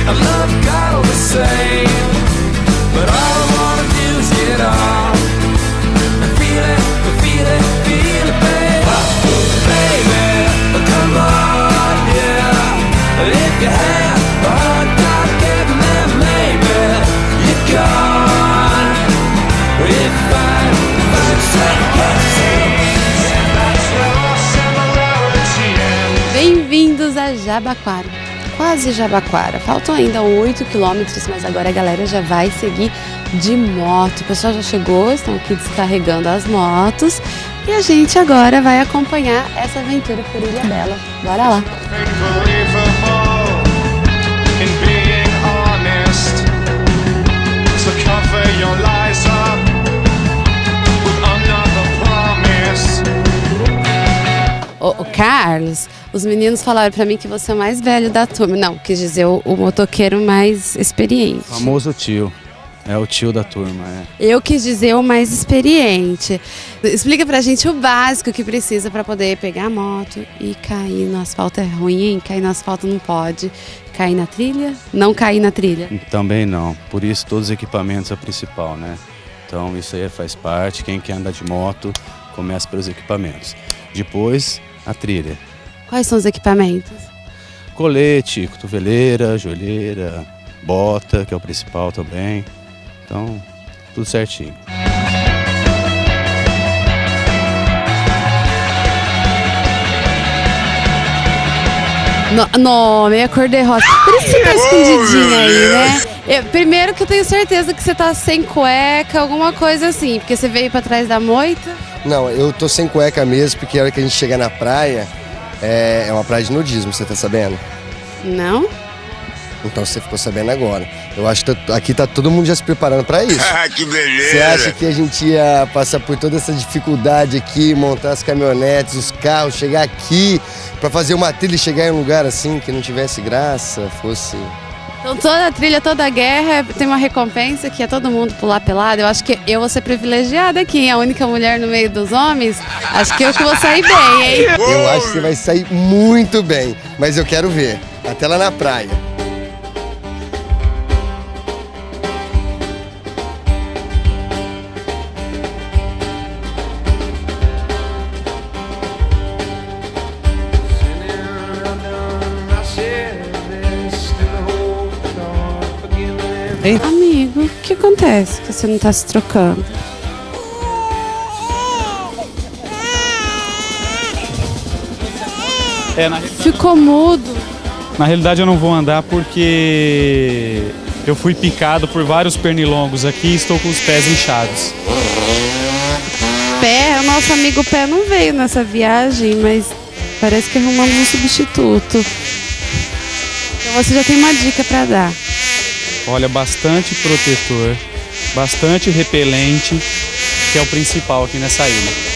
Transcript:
I love God all the same, but all I wanna do is get off and feel it, babe. Baby, come on, yeah. If you have a hard time getting there, maybe you're gone. If I say Bem-vindos a Jabaquara, quase Jabaquara. Faltam ainda 8 quilômetros, mas agora a galera já vai seguir de moto. O pessoal já chegou, estão aqui descarregando as motos e a gente agora vai acompanhar essa aventura por Ilhabela. Bora lá! Ô, Carlos, os meninos falaram pra mim que você é o mais velho da turma. Não, quis dizer o motoqueiro mais experiente. O famoso tio. É o tio da turma, é. Eu quis dizer o mais experiente. Explica pra gente o básico que precisa pra poder pegar a moto e cair no asfalto. É ruim, hein? Cair no asfalto não pode. Cair na trilha? Não cair na trilha? Também não. Por isso todos os equipamentos é o principal, né? Então isso aí faz parte. Quem quer andar de moto, começa pelos equipamentos. Depois, a trilha. Quais são os equipamentos? Colete, cotoveleira, joelheira, bota, que é o principal também. Então, tudo certinho. No, meia cor de rosa. Por isso que você tá escondidinha aí, né? Primeiro que eu tenho certeza que você tá sem cueca, alguma coisa assim, porque você veio pra trás da moita. Não, eu tô sem cueca mesmo, porque a hora que a gente chegar na praia, é uma praia de nudismo, você tá sabendo? Não? Então você ficou sabendo agora. Eu acho que aqui tá todo mundo já se preparando pra isso. Que beleza! Você acha que a gente ia passar por toda essa dificuldade aqui, montar as caminhonetes, os carros, chegar aqui pra fazer uma trilha e chegar em um lugar assim que não tivesse graça, fosse... Então toda trilha, toda guerra tem uma recompensa que é todo mundo pular pelado. Eu acho que eu vou ser privilegiada aqui, a única mulher no meio dos homens. Acho que eu que vou sair bem, hein? Eu acho que você vai sair muito bem, mas eu quero ver. Até lá na praia. Ei. Amigo, o que acontece que você não tá se trocando? Ficou mudo. Na realidade eu não vou andar porque eu fui picado por vários pernilongos aqui e estou com os pés inchados. Pé, o nosso amigo Pé não veio nessa viagem, mas parece que arrumamos um substituto. Então você já tem uma dica pra dar. Olha, bastante protetor, bastante repelente, que é o principal aqui nessa ilha.